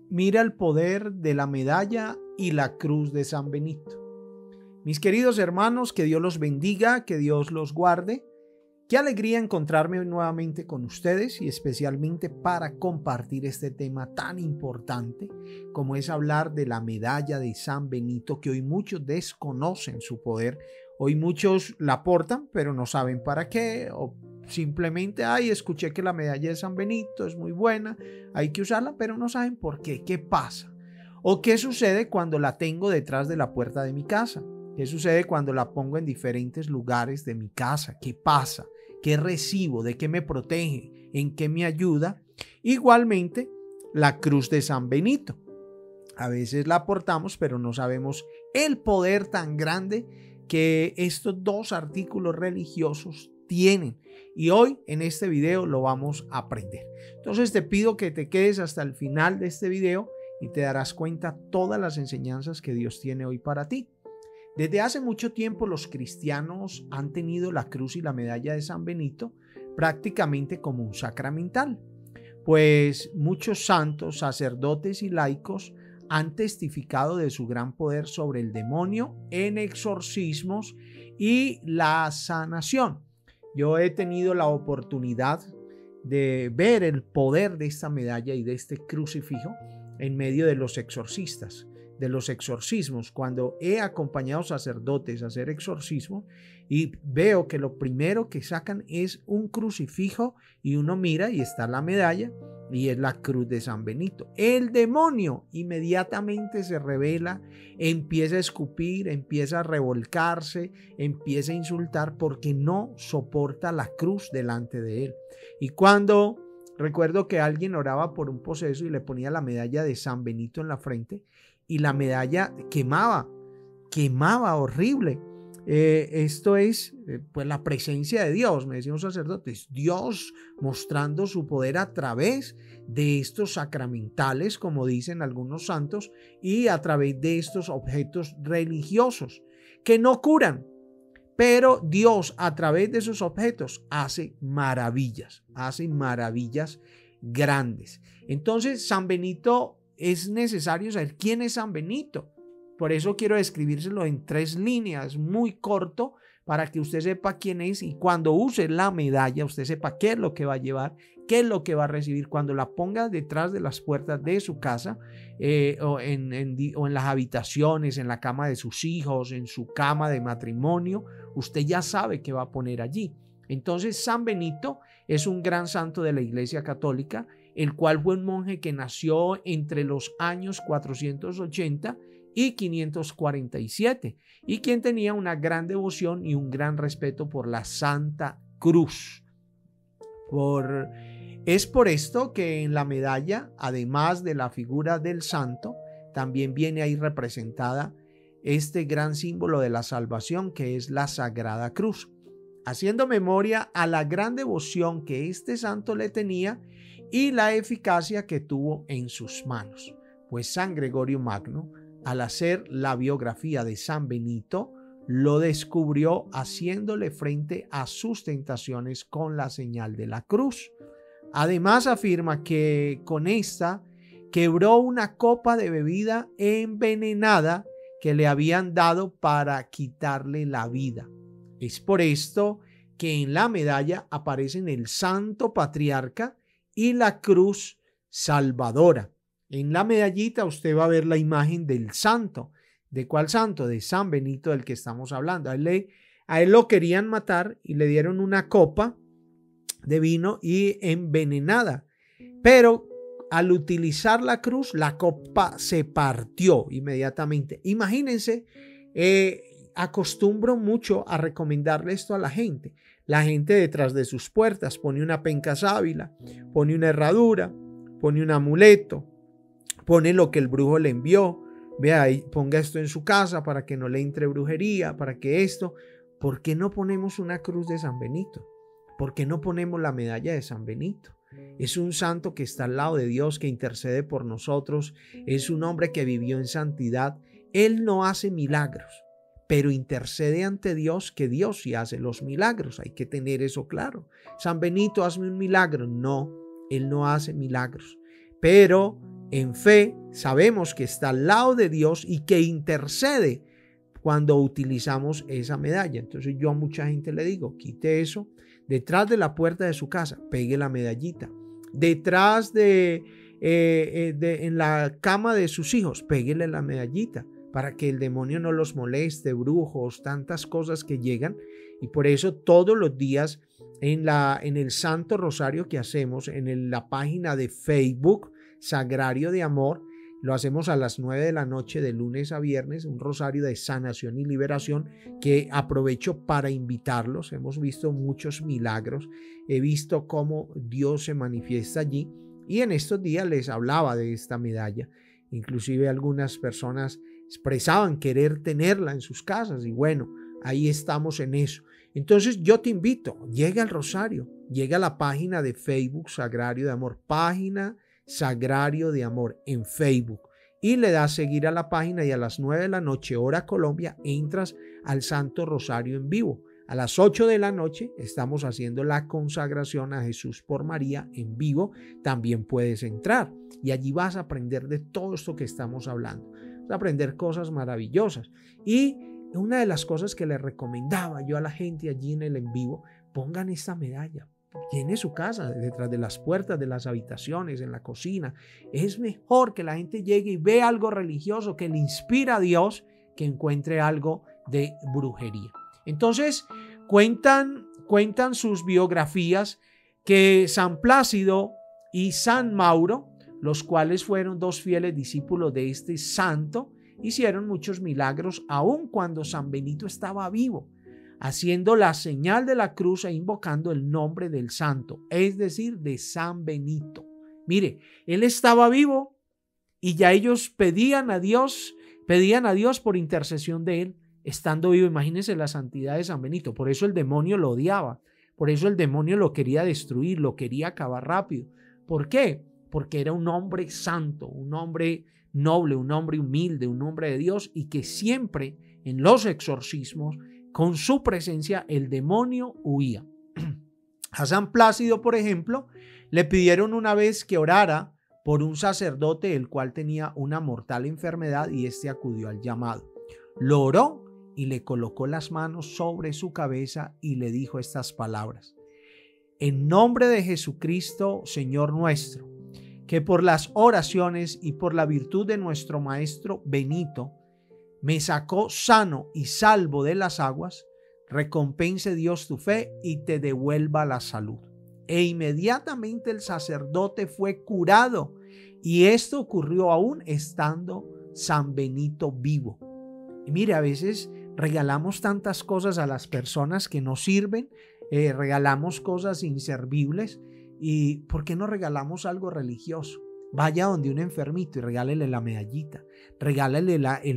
Mira el poder de la medalla y la cruz de San Benito. Mis queridos hermanos, que Dios los bendiga, que Dios los guarde. Qué alegría encontrarme nuevamente con ustedes y especialmente para compartir este tema tan importante como es hablar de la medalla de San Benito, que hoy muchos desconocen su poder. Hoy muchos la portan, pero no saben para qué, o simplemente, escuché que la medalla de San Benito es muy buena, hay que usarla, pero no saben por qué, qué pasa. O qué sucede cuando la tengo detrás de la puerta de mi casa. ¿Qué sucede cuando la pongo en diferentes lugares de mi casa? ¿Qué pasa? ¿Qué recibo? ¿De qué me protege? ¿En qué me ayuda? Igualmente, la cruz de San Benito. A veces la portamos, pero no sabemos el poder tan grande que estos dos artículos religiosos tienen. Y hoy en este video lo vamos a aprender. Entonces te pido que te quedes hasta el final de este video y te darás cuenta todas las enseñanzas que Dios tiene hoy para ti. Desde hace mucho tiempo los cristianos han tenido la cruz y la medalla de San Benito prácticamente como un sacramental, pues muchos santos, sacerdotes y laicos han testificado de su gran poder sobre el demonio en exorcismos y la sanación. Yo he tenido la oportunidad de ver el poder de esta medalla y de este crucifijo en medio de los exorcistas, de los exorcismos, cuando he acompañado sacerdotes a hacer exorcismo y veo que lo primero que sacan es un crucifijo y uno mira y está la medalla y es la cruz de San Benito. El demonio inmediatamente se revela, empieza a escupir, empieza a revolcarse, empieza a insultar porque no soporta la cruz delante de él. Y cuando recuerdo que alguien oraba por un poseso y le ponía la medalla de San Benito en la frente, y la medalla quemaba horrible. Esto es pues la presencia de Dios, me decían los sacerdotes, Dios mostrando su poder a través de estos sacramentales, como dicen algunos santos, y a través de estos objetos religiosos que no curan, pero Dios a través de esos objetos hace maravillas grandes. Entonces San Benito, es necesario saber quién es San Benito. Por eso quiero describírselo en 3 líneas, muy corto, para que usted sepa quién es y cuando use la medalla, usted sepa qué es lo que va a llevar, qué es lo que va a recibir cuando la ponga detrás de las puertas de su casa, o en las habitaciones, en la cama de sus hijos, en su cama de matrimonio. Usted ya sabe qué va a poner allí. Entonces, San Benito es un gran santo de la Iglesia Católica, el cual fue un monje que nació entre los años 480 y 547 y quien tenía una gran devoción y un gran respeto por la Santa Cruz. Es por esto que en la medalla, además de la figura del santo, también viene ahí representada este gran símbolo de la salvación que es la Sagrada Cruz, haciendo memoria a la gran devoción que este santo le tenía y la eficacia que tuvo en sus manos. Pues San Gregorio Magno, al hacer la biografía de San Benito, lo descubrió haciéndole frente a sus tentaciones con la señal de la cruz. Además afirma que con esta quebró una copa de bebida envenenada que le habían dado para quitarle la vida. Es por esto que en la medalla aparecen el Santo Patriarca y la cruz salvadora. En la medallita usted va a ver la imagen del santo. ¿De cuál santo? De San Benito, del que estamos hablando. A él lo querían matar y le dieron una copa de vino y envenenada. Pero al utilizar la cruz, la copa se partió inmediatamente. Imagínense, acostumbro mucho a recomendarle esto a la gente. La gente detrás de sus puertas pone una penca sábila, pone una herradura, pone un amuleto, pone lo que el brujo le envió. Vea, ahí, ponga esto en su casa para que no le entre brujería, para que esto. ¿Por qué no ponemos una cruz de San Benito? ¿Por qué no ponemos la medalla de San Benito? Es un santo que está al lado de Dios, que intercede por nosotros. Es un hombre que vivió en santidad. Él no hace milagros, pero intercede ante Dios, que Dios sí hace los milagros. Hay que tener eso claro. San Benito, hazme un milagro. No, él no hace milagros. Pero en fe sabemos que está al lado de Dios y que intercede cuando utilizamos esa medalla. Entonces yo a mucha gente le digo, quite eso, detrás de la puerta de su casa, pegue la medallita. Detrás en la cama de sus hijos, péguele la medallita para que el demonio no los moleste, brujos, tantas cosas que llegan. Y por eso todos los días en el Santo Rosario que hacemos en la página de Facebook Sagrario de Amor, lo hacemos a las 9 de la noche de lunes a viernes, un rosario de sanación y liberación que aprovecho para invitarlos. Hemos visto muchos milagros, he visto cómo Dios se manifiesta allí y en estos días les hablaba de esta medalla. Inclusive algunas personas expresaban querer tenerla en sus casas y bueno, ahí estamos en eso. Entonces yo te invito, llega al rosario, llega a la página de Facebook Sagrario de Amor, página Sagrario de Amor en Facebook y le das seguir a la página y a las 9 de la noche, hora Colombia, entras al Santo Rosario en vivo. A las 8 de la noche estamos haciendo la consagración a Jesús por María en vivo. También puedes entrar y allí vas a aprender de todo esto que estamos hablando. Vas a aprender cosas maravillosas. Y una de las cosas que le recomendaba yo a la gente allí en el en vivo, pongan esta medalla. Tiene su casa, detrás de las puertas de las habitaciones, en la cocina. Es mejor que la gente llegue y vea algo religioso que le inspira a Dios que encuentre algo de brujería. Entonces, cuentan sus biografías que San Plácido y San Mauro, los cuales fueron dos fieles discípulos de este santo, hicieron muchos milagros aun cuando San Benito estaba vivo, haciendo la señal de la cruz e invocando el nombre del santo, es decir, de San Benito. Mire, él estaba vivo y ya ellos pedían a Dios por intercesión de él, estando vivo. Imagínense la santidad de San Benito. Por eso el demonio lo odiaba, por eso el demonio lo quería destruir, lo quería acabar rápido. ¿Por qué? Porque era un hombre santo, un hombre noble, un hombre humilde, un hombre de Dios y que siempre en los exorcismos, con su presencia, el demonio huía. A San Plácido, por ejemplo, le pidieron una vez que orara por un sacerdote el cual tenía una mortal enfermedad y éste acudió al llamado. Lo oró y le colocó las manos sobre su cabeza y le dijo estas palabras: en nombre de Jesucristo, Señor nuestro, que por las oraciones y por la virtud de nuestro Maestro Benito me sacó sano y salvo de las aguas, recompense Dios tu fe y te devuelva la salud. E inmediatamente el sacerdote fue curado y esto ocurrió aún estando San Benito vivo. Y mire, a veces regalamos tantas cosas a las personas que no sirven, regalamos cosas inservibles. ¿Y por qué no regalamos algo religioso? Vaya donde un enfermito y regálele la medallita, regálele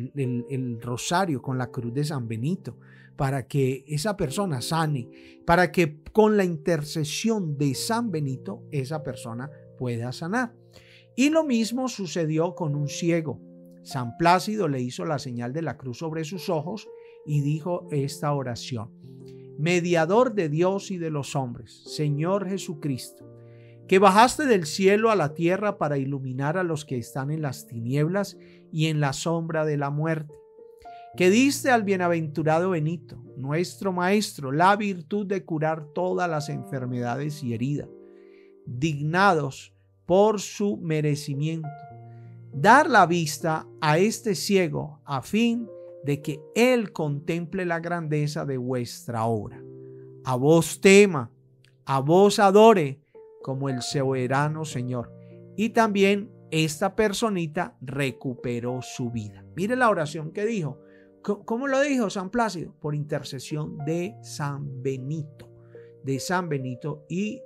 el rosario con la cruz de San Benito para que esa persona sane, para que con la intercesión de San Benito esa persona pueda sanar. Y lo mismo sucedió con un ciego. San Plácido le hizo la señal de la cruz sobre sus ojos y dijo esta oración: mediador de Dios y de los hombres, Señor Jesucristo, que bajaste del cielo a la tierra para iluminar a los que están en las tinieblas y en la sombra de la muerte, que diste al bienaventurado Benito, nuestro maestro, la virtud de curar todas las enfermedades y heridas, dignados por su merecimiento, dar la vista a este ciego a fin de que él contemple la grandeza de vuestra obra. A vos tema, a vos adore como el soberano Señor. Y también esta personita recuperó su vida. Mire la oración que dijo. ¿Cómo lo dijo San Plácido? Por intercesión de San Benito. De San Benito. Y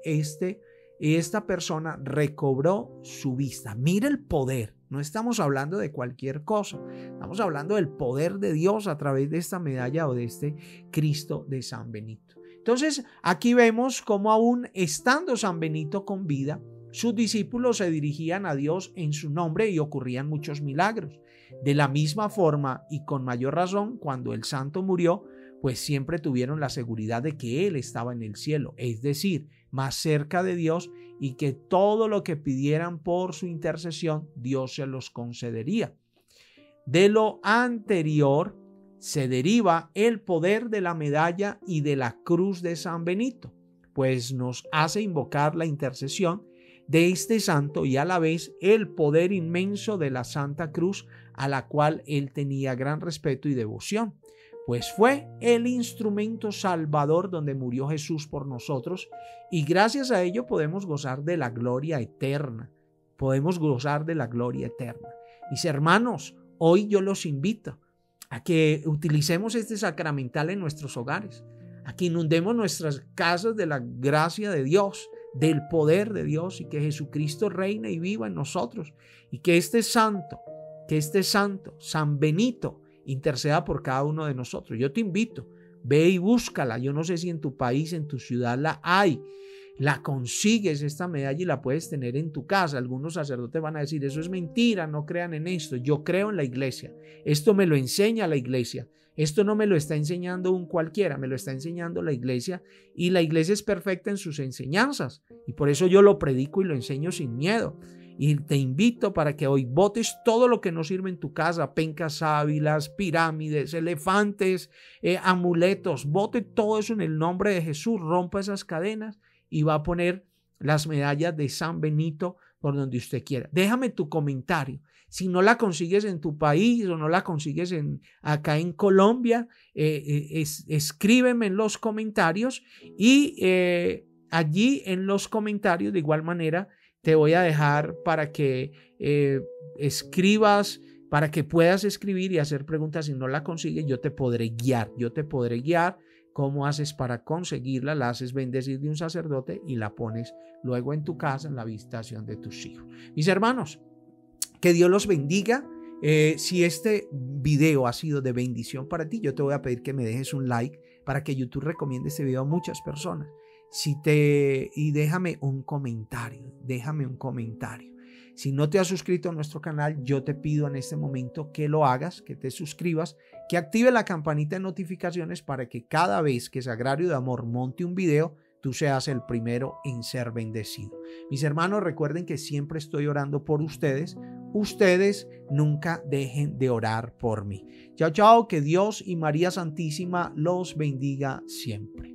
esta persona recobró su vista. Mire el poder. No estamos hablando de cualquier cosa. Estamos hablando del poder de Dios a través de esta medalla o de este Cristo de San Benito. Entonces, aquí vemos cómo aún estando San Benito con vida, sus discípulos se dirigían a Dios en su nombre y ocurrían muchos milagros. De la misma forma y con mayor razón, cuando el santo murió, pues siempre tuvieron la seguridad de que Él estaba en el cielo, es decir, más cerca de Dios, y que todo lo que pidieran por su intercesión, Dios se los concedería. De lo anterior se deriva el poder de la medalla y de la cruz de San Benito, pues nos hace invocar la intercesión de este santo y a la vez el poder inmenso de la Santa Cruz, a la cual él tenía gran respeto y devoción, pues fue el instrumento salvador donde murió Jesús por nosotros, y gracias a ello podemos gozar de la gloria eterna. Podemos gozar de la gloria eterna. Mis hermanos, hoy yo los invito a que utilicemos este sacramental en nuestros hogares, a que inundemos nuestras casas de la gracia de Dios, del poder de Dios, y que Jesucristo reine y viva en nosotros, y que este santo, San Benito, interceda por cada uno de nosotros. Yo te invito, ve y búscala. Yo no sé si en tu país, en tu ciudad la hay. La consigues esta medalla y la puedes tener en tu casa. Algunos sacerdotes van a decir, eso es mentira, no crean en esto. Yo creo en la iglesia. Esto me lo enseña la iglesia. Esto no me lo está enseñando un cualquiera, me lo está enseñando la iglesia, y la iglesia es perfecta en sus enseñanzas, y por eso yo lo predico y lo enseño sin miedo. Y te invito para que hoy botes todo lo que no sirve en tu casa, pencas sábilas, pirámides, elefantes, amuletos, bote todo eso en el nombre de Jesús, rompa esas cadenas y va a poner las medallas de San Benito por donde usted quiera. Déjame tu comentario. Si no la consigues en tu país o no la consigues acá en Colombia, escríbeme en los comentarios, y allí en los comentarios de igual manera te voy a dejar para que escribas, para que puedas escribir y hacer preguntas. Si no la consigues, yo te podré guiar. ¿Cómo haces para conseguirla? La haces bendecir de un sacerdote y la pones luego en tu casa, en la habitación de tus hijos. Mis hermanos, que Dios los bendiga. Si este video ha sido de bendición para ti, yo te voy a pedir que me dejes un like para que YouTube recomiende este video a muchas personas. Y déjame un comentario. Si no te has suscrito a nuestro canal, yo te pido en este momento que lo hagas, que te suscribas, que active la campanita de notificaciones para que cada vez que Sagrario de Amor monte un video, tú seas el primero en ser bendecido. Mis hermanos, recuerden que siempre estoy orando por ustedes. Ustedes nunca dejen de orar por mí. Chao, chao, que Dios y María Santísima los bendiga siempre.